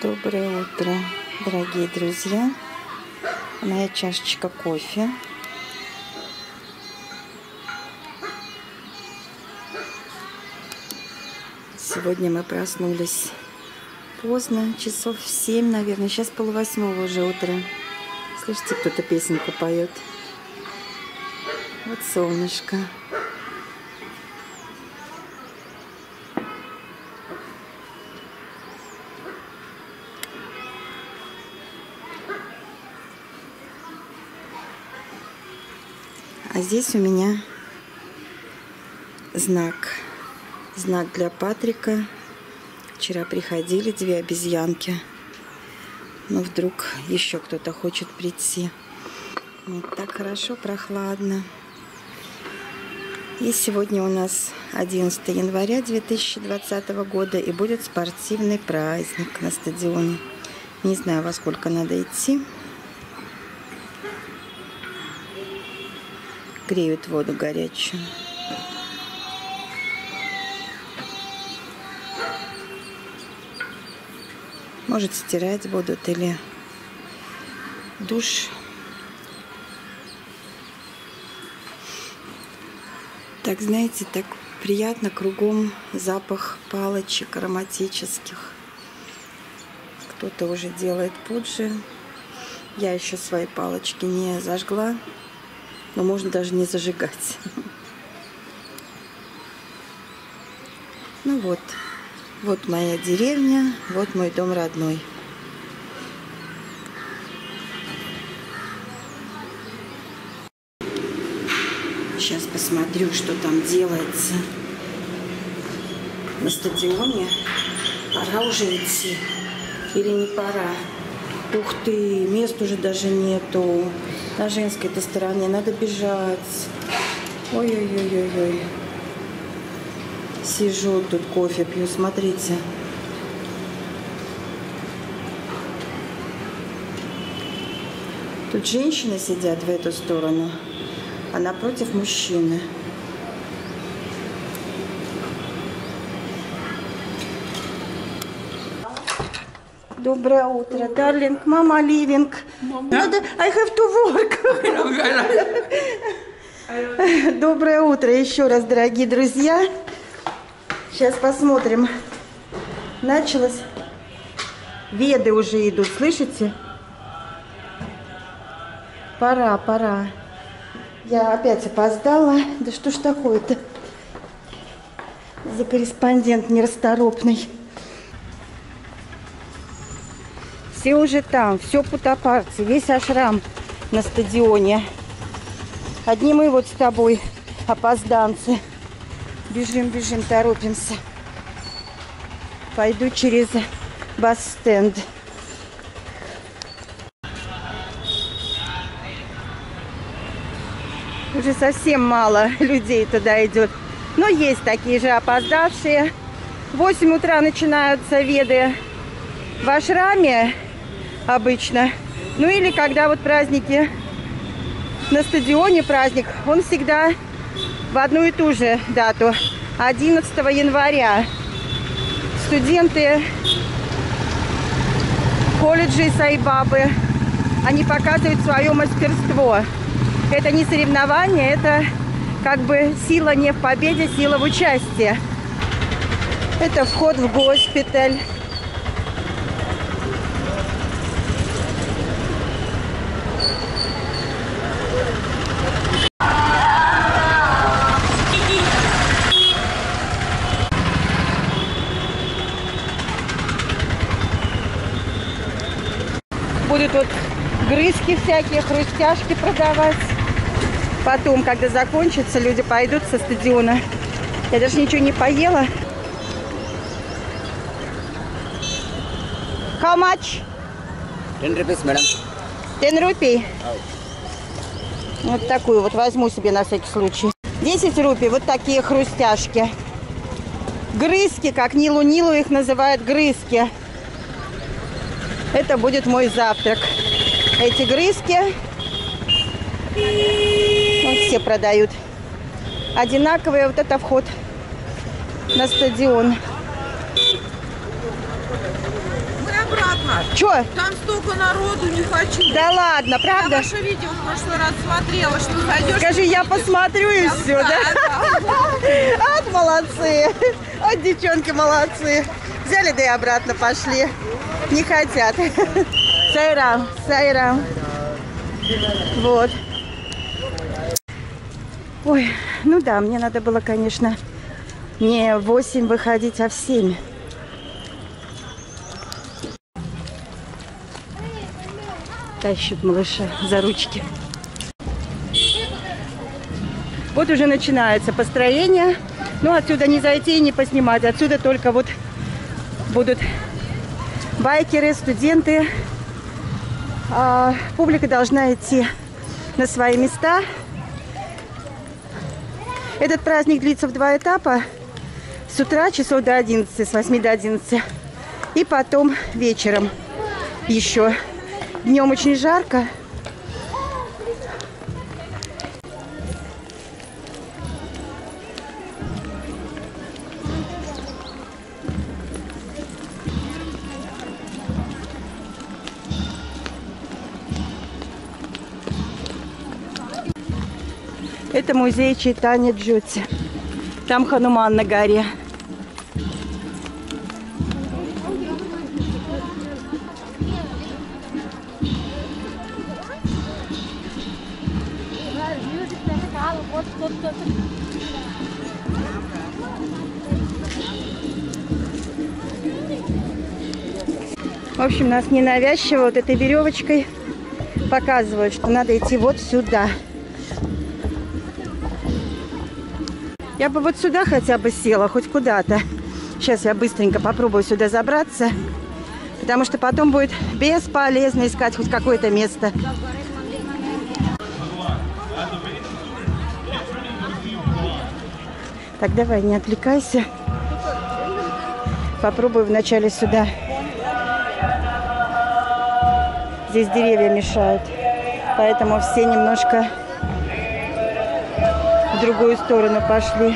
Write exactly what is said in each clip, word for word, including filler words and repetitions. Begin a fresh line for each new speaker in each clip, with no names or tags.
Доброе утро, дорогие друзья. Моя чашечка кофе. Сегодня мы проснулись поздно, часов в семь, наверное. Сейчас полвосьмого уже утра. Слышите, кто-то песенку поет. Вот солнышко. А здесь у меня знак. Знак для Патрика. Вчера приходили две обезьянки. Но вдруг еще кто-то хочет прийти. Вот так хорошо, прохладно. И сегодня у нас одиннадцатое января две тысячи двадцатого года. И будет спортивный праздник на стадионе. Не знаю, во сколько надо идти. Греют воду горячую. Может, стирать будут или душ. Так, знаете, так приятно, кругом запах палочек ароматических. Кто-то уже делает пуджи. Я еще свои палочки не зажгла. Но можно даже не зажигать. Ну вот. Вот моя деревня. Вот мой дом родной. Сейчас посмотрю, что там делается на стадионе. Пора уже идти. Или не пора? Ух ты, мест уже даже нету. На женской-то стороне надо бежать. Ой-ой-ой-ой-ой. Сижу тут, кофе пью, смотрите. Тут женщины сидят в эту сторону, а напротив мужчины. Доброе утро, дарлинг. Мама living. Надо, I have to work. Доброе утро еще раз, дорогие друзья. Сейчас посмотрим. Началось. Веды уже идут, слышите? Пора, пора. Я опять опоздала. Да что ж такое-то? За корреспондент нерасторопный. Все уже там, все путапарцы, весь ашрам на стадионе. Одни мы вот с тобой, опозданцы. Бежим, бежим, торопимся. Пойду через бас-стенд. Уже совсем мало людей туда идет. Но есть такие же опоздавшие. В восемь утра начинаются веды в ашраме. Обычно. Ну или когда вот праздники на стадионе, праздник, он всегда в одну и ту же дату. одиннадцатого января. Студенты колледжей Сайбабы, они показывают свое мастерство. Это не соревнование, это как бы сила не в победе, сила в участии. Это вход в госпиталь. Будут вот грызки всякие, хрустяшки продавать. Потом, когда закончится, люди пойдут со стадиона. Я даже ничего не поела. How much?
ten rupees, madam.
ten рупий. Вот такую вот возьму себе на всякий случай. десять рупий, вот такие хрустяшки. Грызки, как Нилу-Нилу их называют, грызки. Это будет мой завтрак. Эти грызки. Вот все продают. Одинаковые. Вот это вход на стадион.
обратно.
Чё?
Там столько народу, не хочу.
Да ладно, правда?
Я ваше видео в прошлый раз смотрела, что зайдешь.
Скажи, я посмотрю и все, да? Вот молодцы. Вот девчонки молодцы. Взяли, да и обратно пошли. Не хотят. Сайрам, сайрам. Вот. Ой, ну да, мне надо было, конечно, не в восемь выходить, а в семь. Тащут малыша за ручки. Вот уже начинается построение. Ну, отсюда не зайти и не поснимать. Отсюда только вот будут байкеры, студенты. А публика должна идти на свои места. Этот праздник длится в два этапа. С утра часов до одиннадцати, с восьми до одиннадцати. И потом вечером еще. Днем очень жарко. Это музей Чайтанья Джоти. Там Хануман на горе. В общем, нас ненавязчиво вот этой веревочкой показывают, что надо идти вот сюда. Я бы вот сюда хотя бы села, хоть куда-то. Сейчас я быстренько попробую сюда забраться, потому что потом будет бесполезно искать хоть какое-то место. Так, давай, не отвлекайся. Попробую вначале сюда. Здесь деревья мешают, поэтому все немножко в другую сторону пошли.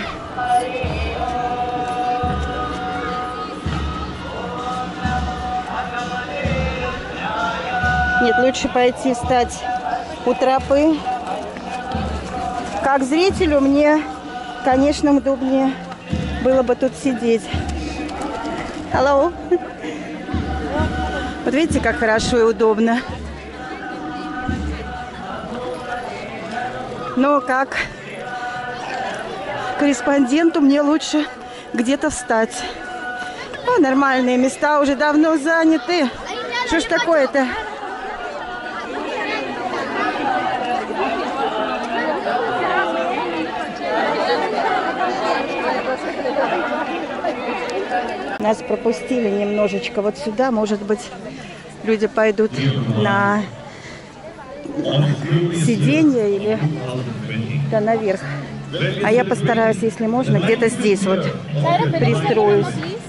Нет, лучше пойти встать у тропы. Как зрителю мне, конечно, удобнее было бы тут сидеть. Hello. Вот видите, как хорошо и удобно. Но как корреспонденту мне лучше где-то встать. О, нормальные места уже давно заняты. Что ж такое-то? Нас пропустили немножечко вот сюда. Может быть, люди пойдут на сиденье или да, наверх. А я постараюсь, если можно, где-то здесь вот пристроюсь.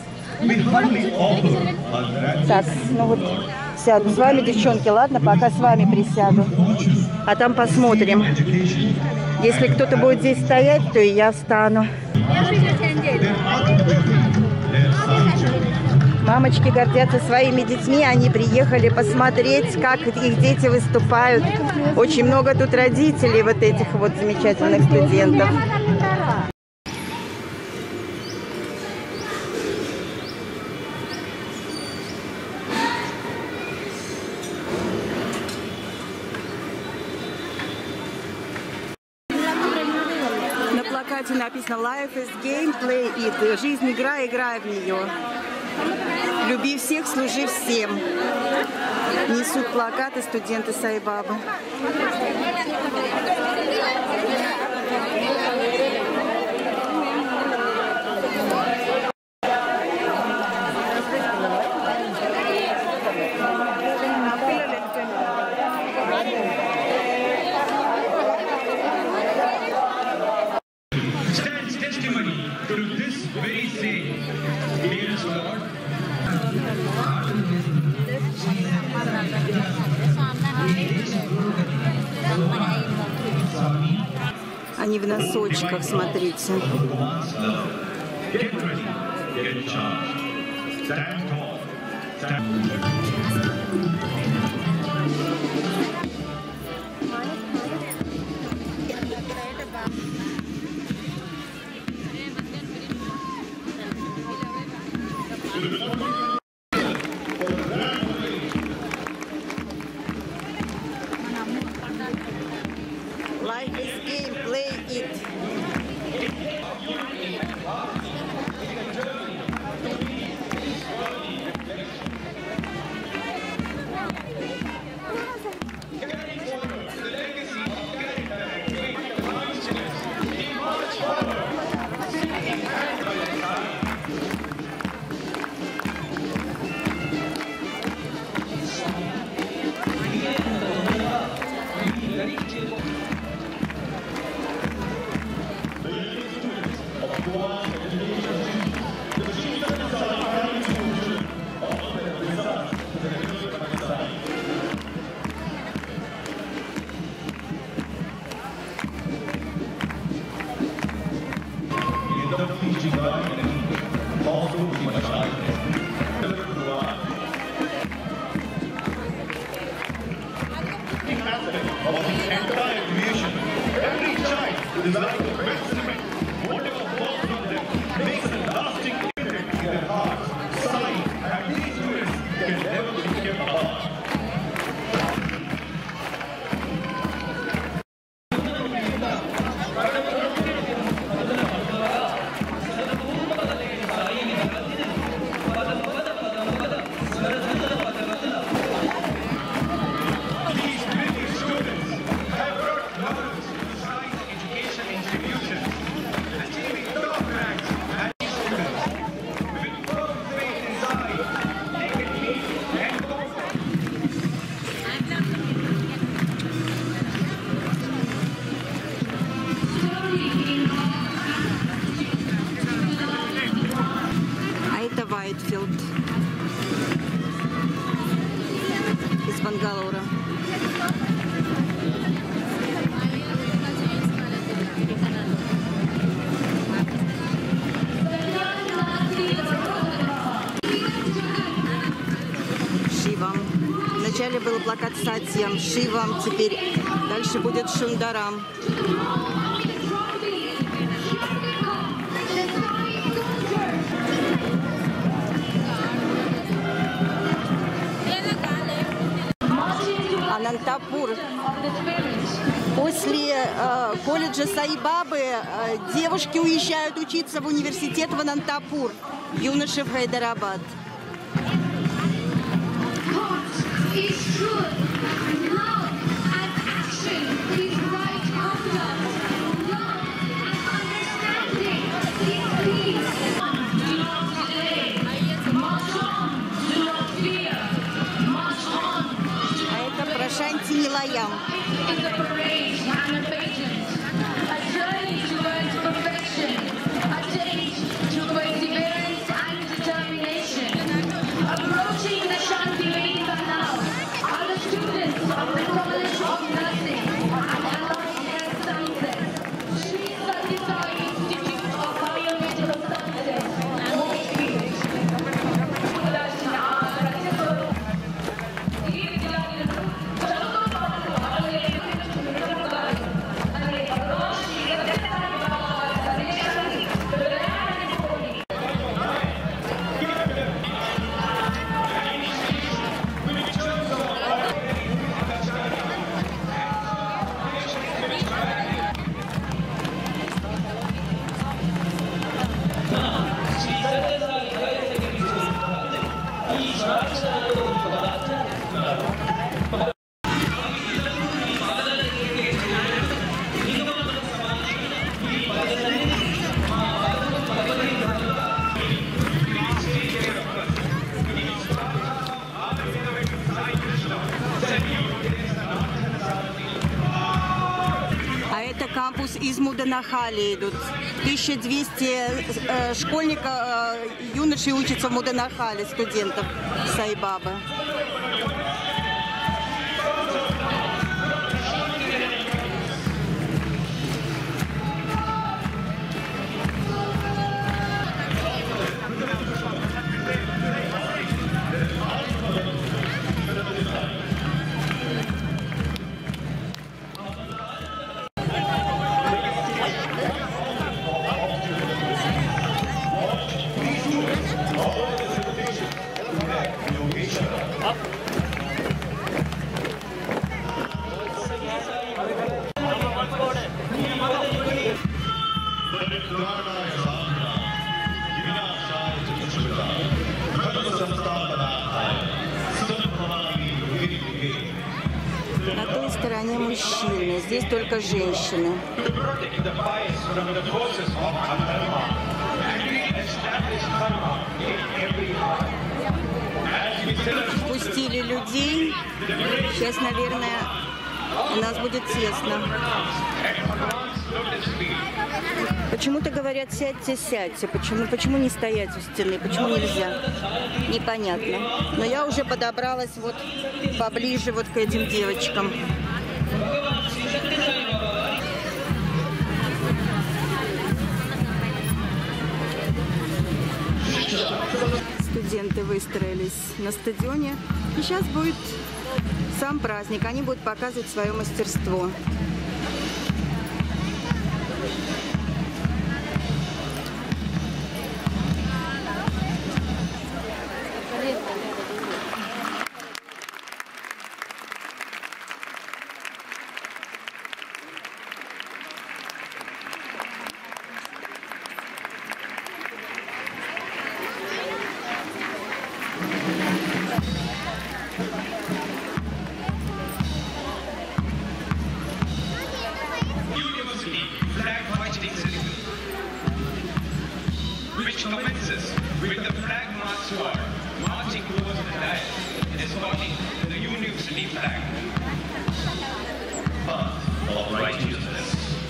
Так, ну вот сяду. С вами, девчонки, ладно? Пока с вами присяду. А там посмотрим. Если кто-то будет здесь стоять, то и я встану. Мамочки гордятся своими детьми. Они приехали посмотреть, как их дети выступают. Очень много тут родителей вот этих вот замечательных студентов. На плакате написано «Life is game, play it». Жизнь игра, играй в нее. Люби всех, служи всем. Несут плакаты студенты Сай-Бабы.
Stands testimony to this very saying. Dearest Lord,
Они в носочках, смотрите.
get ready, get charged. Stand tall,
Life is game, play it. Вайтфилд из Бангалора. Шивам. Вначале был плакат Сатьям, Шивам, теперь дальше будет Шундарам. Анантапур. После э, колледжа Саи-Бабы э, девушки уезжают учиться в университет в Анантапур, юноши в Хайдарабад. Шанти Нилаям. Кампус из Муданахали идут. тысяча двести э, школьников, э, юношей учатся в Муданахали, студентов Саи-Бабы. одни мужчины, здесь только женщины. Пустили людей. Сейчас, наверное, у нас будет тесно. Почему-то говорят, сядьте, сядьте. Почему, почему не стоять у стены? Почему нельзя? Непонятно. Но я уже подобралась вот поближе вот к этим девочкам. Студенты выстроились на стадионе. И сейчас будет сам праздник. Они будут показывать свое мастерство.
Which commences with the flag march squad marching towards the dial and escorting the university flag. Path of righteousness.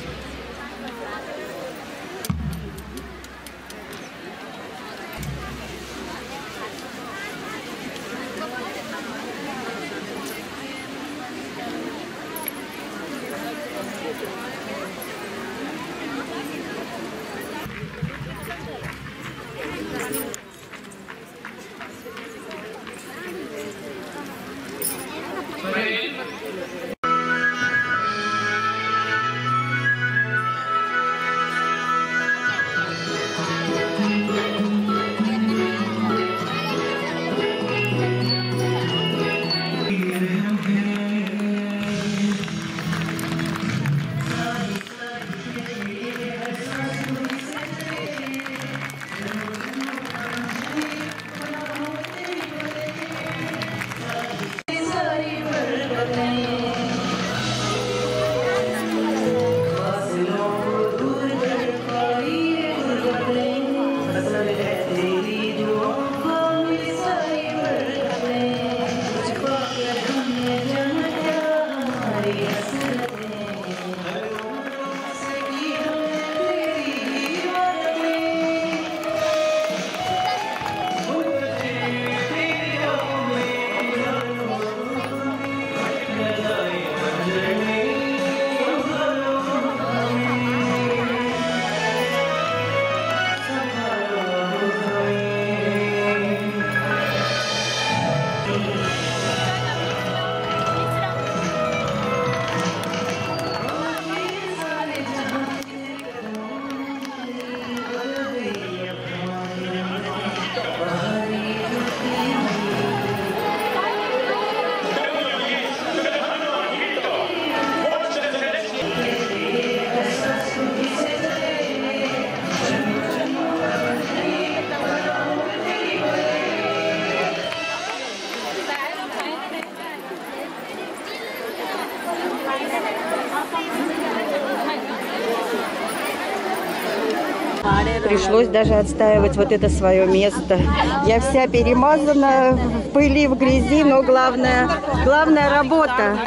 Пришлось даже отстаивать вот это свое место. Я вся перемазана в пыли, в грязи, но главное, главная работа.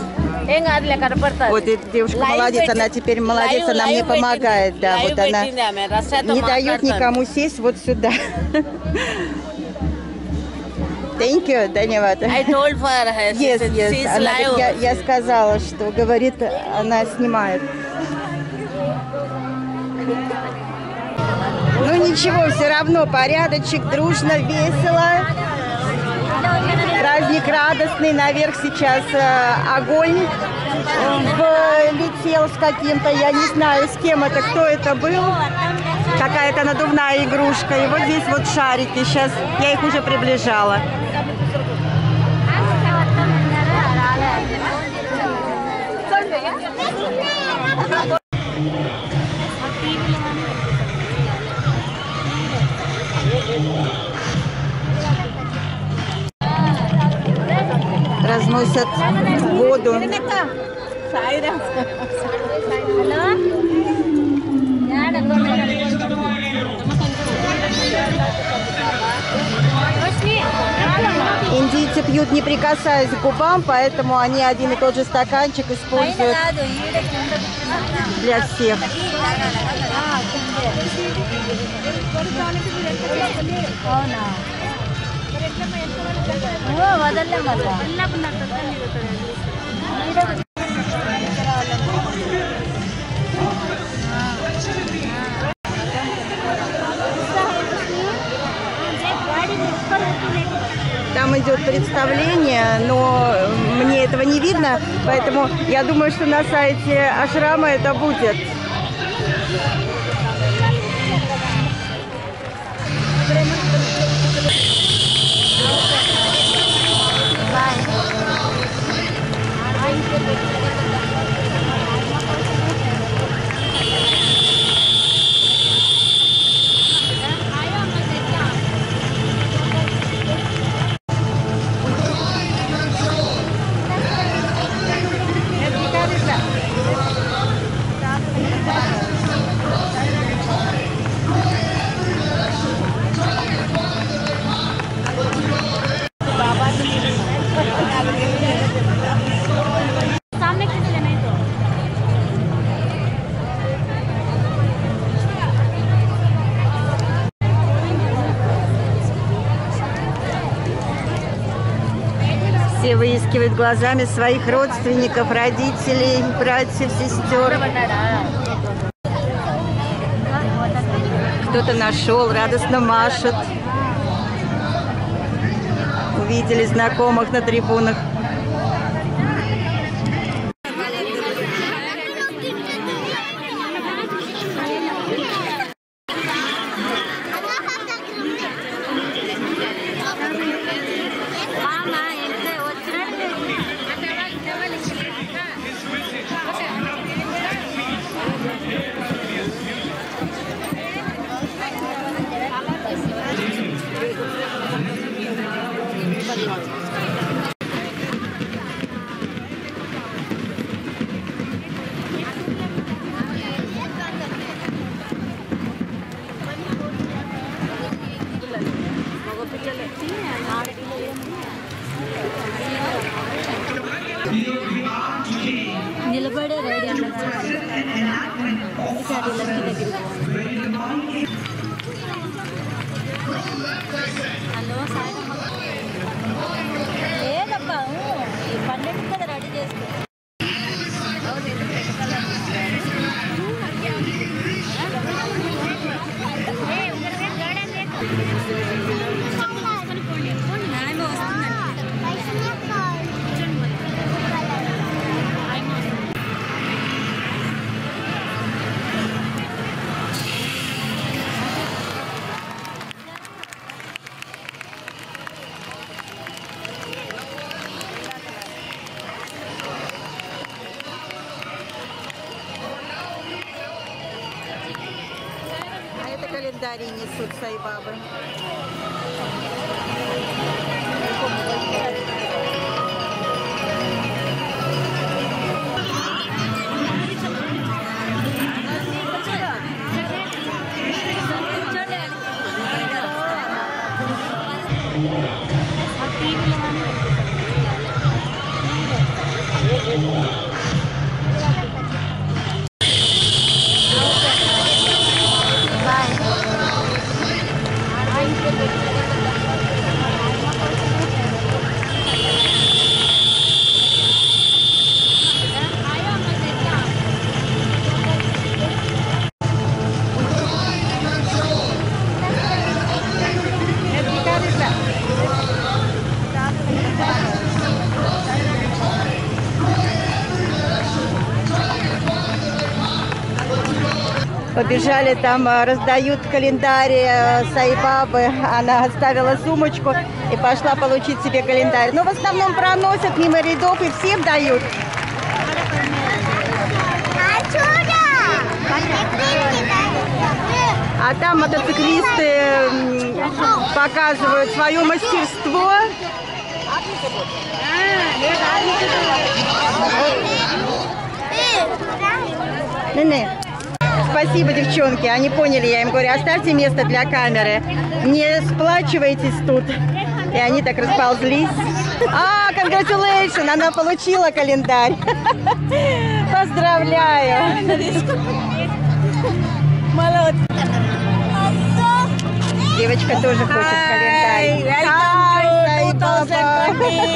Вот эта девушка молодец, она теперь молодец, она мне помогает, да, вот она не дает никому сесть вот сюда. Thank you, Данивата.
I told her,
Yes, yes. Она, я, я сказала, что, говорит, она снимает. Ну ничего, все равно порядочек, дружно, весело. Праздник радостный, наверх сейчас э, огонь э, летел с каким-то, я не знаю, с кем это, кто это был. Какая-то надувная игрушка. И вот здесь вот шарики. Сейчас я их уже приближала. приносят воду. Индийцы пьют, не прикасаясь к губам, поэтому они один и тот же стаканчик используют для всех. Там идет представление, но мне этого не видно, поэтому я думаю, что на сайте ашрама это будет. Все выискивают глазами своих родственников, родителей, братьев, сестер. Кто-то нашел, радостно машет. Увидели знакомых на трибунах.
నిలబడే ready hello లేదబ్బా ఈ పన్నెండు కదా రెడీ చేసుకో
Календарий несут Сайбабы. Побежали, там раздают календарь Сайбабы. Она оставила сумочку и пошла получить себе календарь. Но в основном проносят мимо рядов и всем дают. А там мотоциклисты показывают свое мастерство. Не-не. Спасибо, девчонки. Они поняли, я им говорю, оставьте место для камеры. Не сплачивайтесь тут. И они так расползлись. А, congratulations! Она получила календарь. Поздравляю. Девочка тоже хочет календарь. Ай, баба.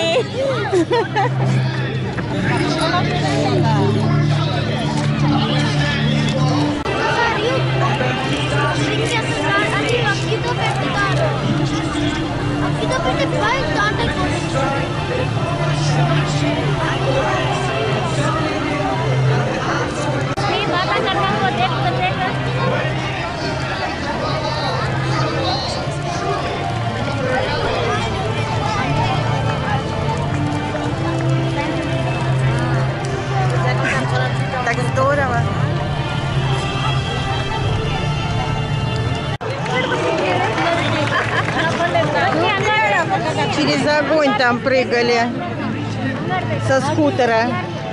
Так здорово. Через огонь там прыгали со скутера.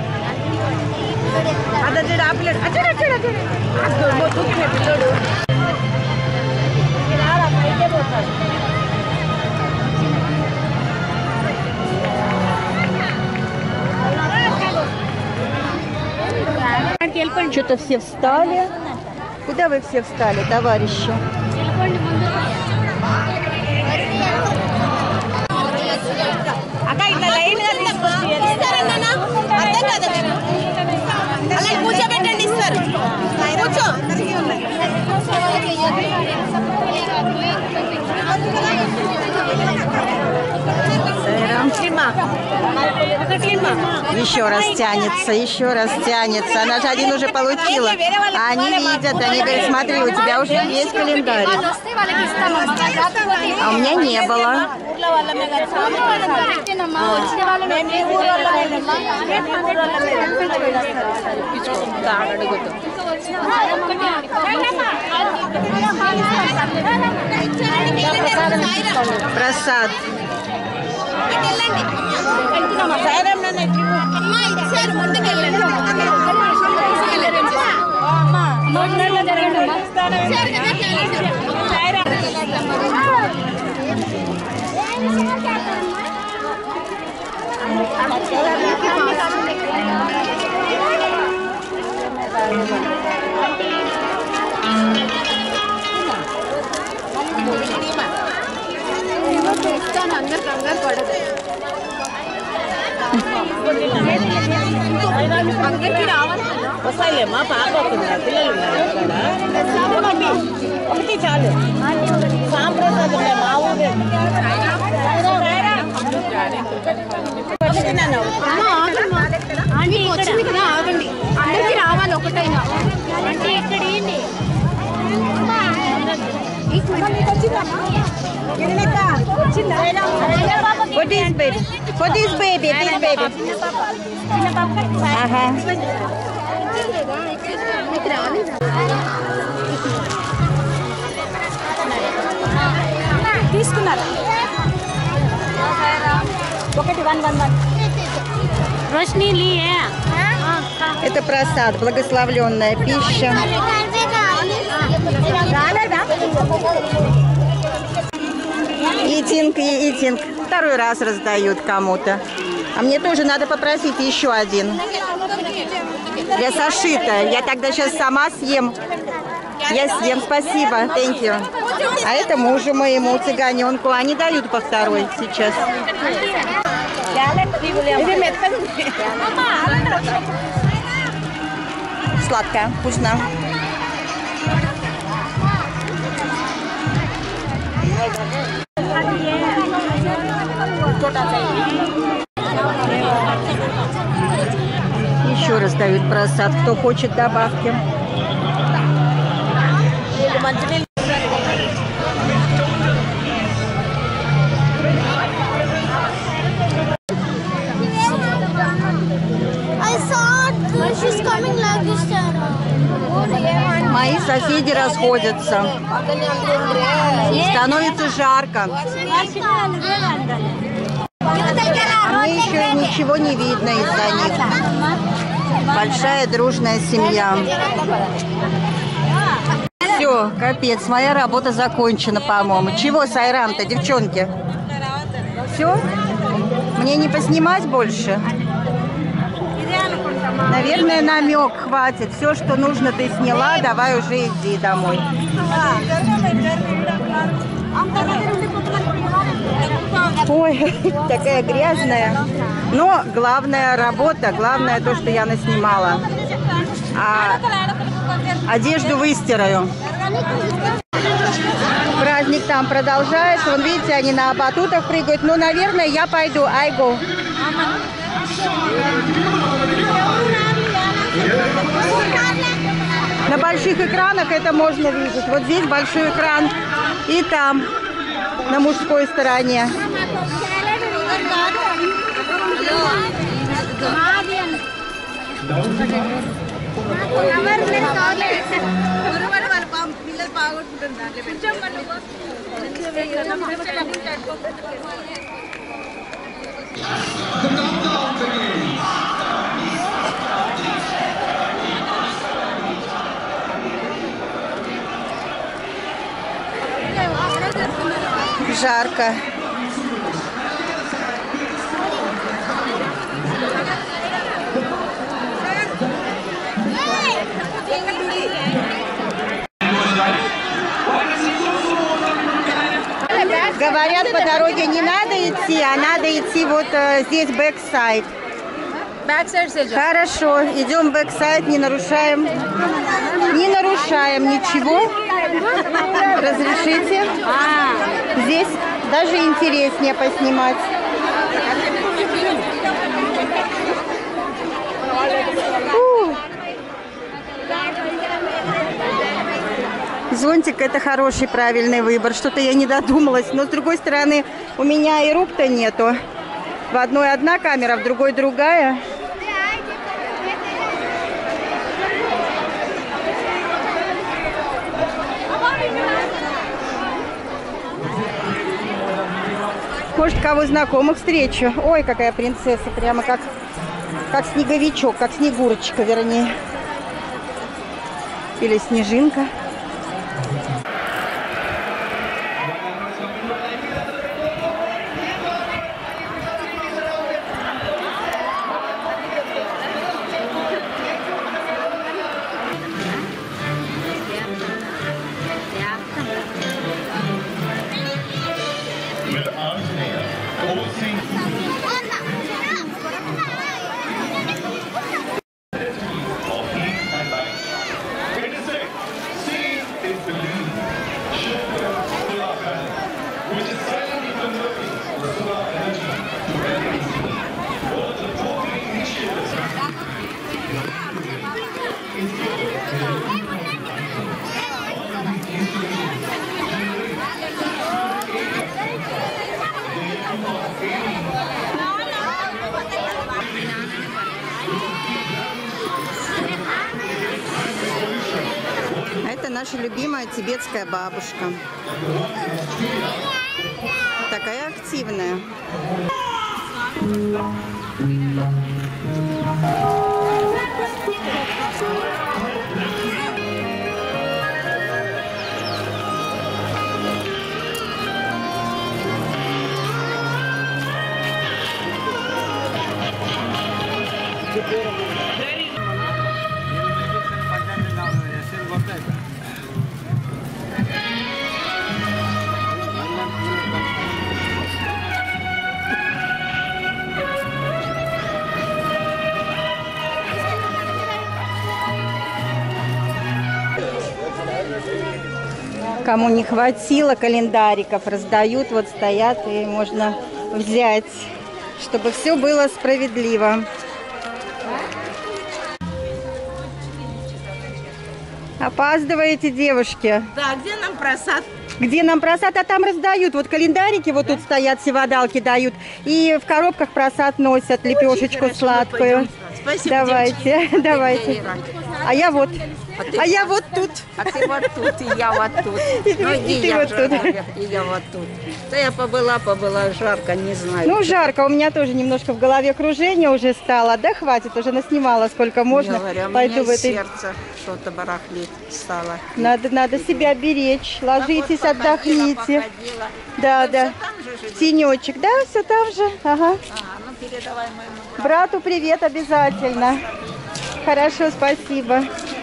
Что-то все встали. Куда вы все встали, товарищи? Еще раз тянется, еще раз тянется. Она же один уже получила. А они видят, они говорят, смотри, у тебя уже есть календарь. А у меня не было. Просад.
వస్తాయిలేమ్మా పాప వస్తుందా పిల్లలు ఉన్నారు ఒకటి చాలు సాంప్రదాయం మా ఊరే వచ్చింది కదా ఆగండి అందరికి రావాలి ఒకటైనా అంటే ఇక్కడ ఏంటి
For this baby. For this baby. This baby. Aha.
తీసుకున్నారా ఒకటి వన్ వన్ వన్ రోషిని లియే
Это просад, благословленная пища. Итинг и итинг. Второй раз раздают кому-то. А мне тоже надо попросить еще один. Я сошита. Я тогда сейчас сама съем. Я съем, спасибо. Thank you. А это мужу моему, цыганенку. Они дают по второй сейчас. Сладкая, вкусно. Еще раз дают просад, кто хочет добавки.
She's coming like this.
Мои соседи расходятся. Становится жарко.
А мне еще и ничего не видно из-за них. Большая дружная семья. Все, капец, моя работа закончена, по-моему. Чего с Айрам-то, девчонки? Все? Мне не поснимать больше? Наверное, намек хватит. Все, что нужно, ты сняла, давай уже иди домой. Ой, такая грязная. Но главная работа, главное то, что я наснимала. А одежду выстираю. Праздник там продолжается. Вон, видите, они на батутах прыгают. Ну, наверное, я пойду. I go. На больших экранах это можно видеть. Вот здесь большой экран. И там, на мужской стороне. Жарко. Говорят, по дороге не надо идти, а надо идти вот э, здесь бэксайд. Хорошо, идем бэксайд, не нарушаем, не нарушаем ничего. Разрешите? Здесь даже интереснее поснимать. Фу. Зонтик — это хороший, правильный выбор. Что-то я не додумалась. Но, с другой стороны, у меня и рук-то нету. В одной одна камера, в другой другая. Может, кого знакомых встречу. Ой, какая принцесса. Прямо как, как снеговичок, как снегурочка, вернее. Или снежинка. Это наша любимая тибетская бабушка. Такая активная. Кому не хватило календариков, раздают, вот стоят, и можно взять, чтобы все было справедливо. Опаздываете, девушки?
Да, где нам просад?
Где нам просад? А там раздают. Вот календарики вот тут стоят, севадалки дают. И в коробках просад носят, лепешечку
хорошо,
сладкую.
Спасибо,
давайте,
девочки.
давайте. А я вот.
А я вот тут.
А ты вот тут, и я вот тут.
И
Ну,
ты- и
иди,
ты
я
вот
уже
тут.
говорю, и я вот тут. Да я побыла, побыла, жарко, не знаю.
Ну, жарко, у меня тоже немножко в голове кружение уже стало. Да хватит, уже наснимала сколько можно.
Я говорю, а у
Пойду
меня
в этой...
сердце что-то барахлит стало.
Надо, надо себя беречь. Ложитесь,
Вот походила,
отдохните.
походила.
Да,
Вы
да.
всё там же живете?
Тенечек, да, все там же. Ага.
Ага, ну передавай моему брату.
Брату привет обязательно. Хорошо, спасибо.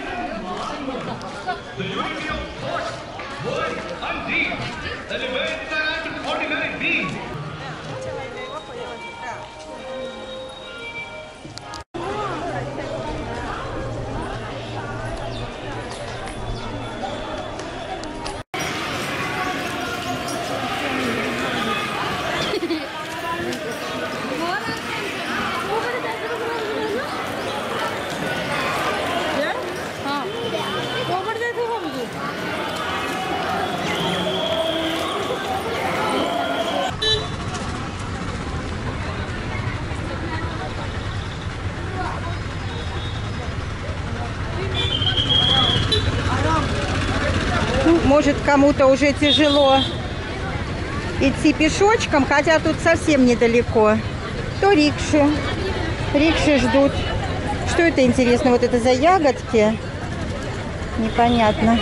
Ну, может, кому-то уже тяжело идти пешочком, хотя тут совсем недалеко. То рикши. Рикши ждут. Что это интересно? Вот это за ягодки? Непонятно.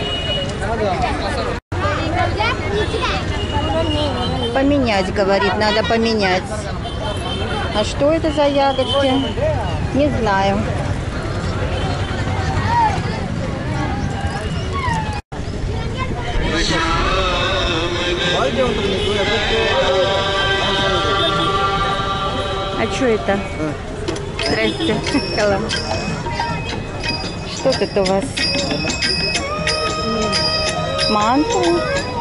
Поменять, говорит, надо поменять. А что это за ягодки? Не знаю. А что это? Здрасте. Салам. Что тут у вас? Манту.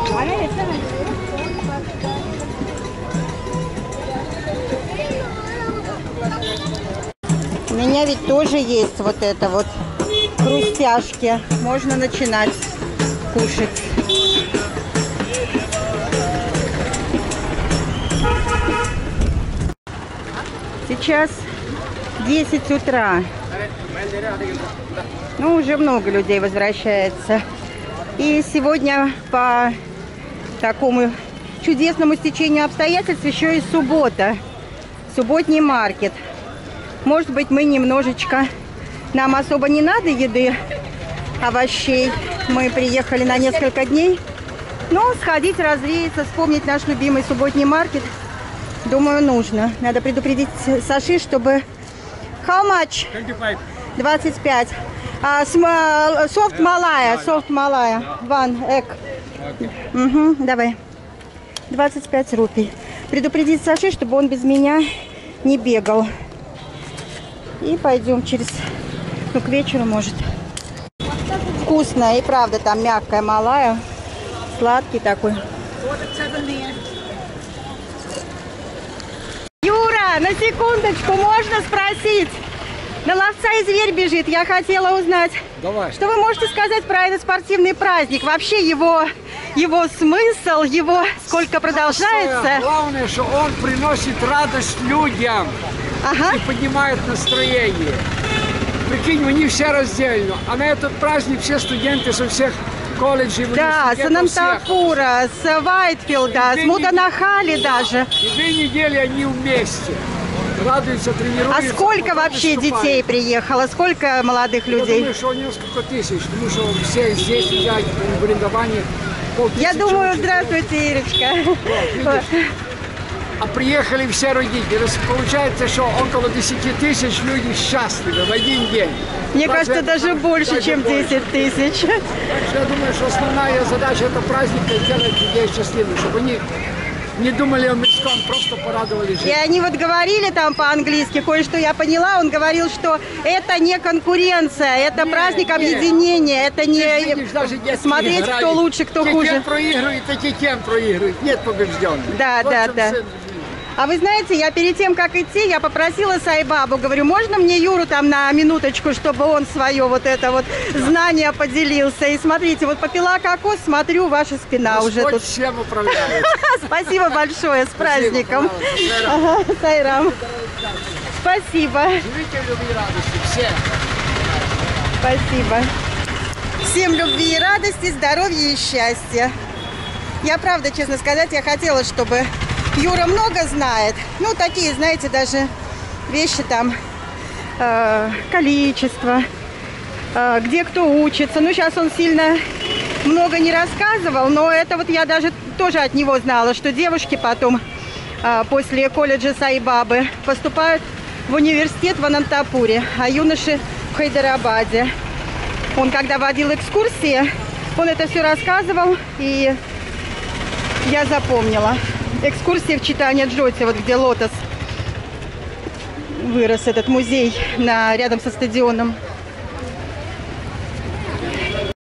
У меня ведь тоже есть вот это вот хрустяшки. Можно начинать кушать. Сейчас десять утра. Ну, уже много людей возвращается. И сегодня по такому чудесному стечению обстоятельств еще и суббота. Субботний маркет. Может быть, мы немножечко... Нам особо не надо еды, овощей. Мы приехали на несколько дней. Но сходить, развеяться, вспомнить наш любимый субботний маркет, думаю, нужно. Надо предупредить Саши, чтобы... How much? двадцать пять. А, софт малая, софт малая. One egg. Угу, давай. двадцать пять рупий. Предупредить Саши, чтобы он без меня не бегал. И пойдем через... Ну, к вечеру, может. Вкусная и правда там мягкая малая. Сладкий такой. Юра, на секундочку, можно спросить? На ловца и зверь бежит. Я хотела узнать,
Давай.
что вы можете сказать про этот спортивный праздник? Вообще его, его смысл, его сколько продолжается?
Главное, что он приносит радость людям
Ага.
и поднимает настроение. Прикинь, они все раздельно. А на этот праздник все студенты со всех колледжей.
Да, с Анантапура, с Вайтфилда, с Муданахали даже.
И две недели они вместе. Радуются, тренируются.
А сколько
потом
вообще
выступают.
детей приехало? Сколько молодых
Я
людей?
думаю, что несколько тысяч, потому что все здесь сидят в Вриндаване.
Я думаю, здравствуйте, Ирочка.
видишь? А приехали все родители. Получается, что около десяти тысяч людей счастливы в один день.
Мне
Даже-
кажется, даже больше,
даже
чем
больше.
десять тысяч.
Так что я думаю, что основная задача этого праздника сделать людей счастливыми, чтобы они не думали о мирском, просто порадовали
И
жизнь.
они вот говорили там по-английски, кое-что я поняла, он говорил, что это не конкуренция, это
Не,
праздник
не.
объединения, это
Ты
не
видишь, даже детки
смотреть,
играют.
кто лучше, кто
те
хуже.
тем проигрывают, а те тем проигрывают. Нет побежденных.
Да,
Вот
да,
в чем
да.
цель жизни.
А вы знаете, я перед тем, как идти, я попросила Сайбабу, говорю, можно мне Юру там на минуточку, чтобы он свое вот это вот знание поделился. И смотрите, вот попила кокос, смотрю, ваша спина уже
Господь
тут.
всем управляет.
Спасибо большое, с праздником.
Спасибо,
Ага, Сайрам. Спасибо,
Живите в любви и радости. Все.
спасибо. Всем любви и радости, здоровья и счастья. Я правда, честно сказать, я хотела, чтобы Юра много знает. Ну, такие, знаете, даже вещи там, э, количество, э, где кто учится. Ну, сейчас он сильно много не рассказывал, но это вот я даже тоже от него знала, что девушки потом э, после колледжа Сайбабы поступают в университет в Анантапуре, а юноши в Хайдарабаде. Он когда водил экскурсии, он это все рассказывал, и я запомнила. Экскурсии в Читане-Джоте, вот где лотос вырос, этот музей на, рядом со стадионом.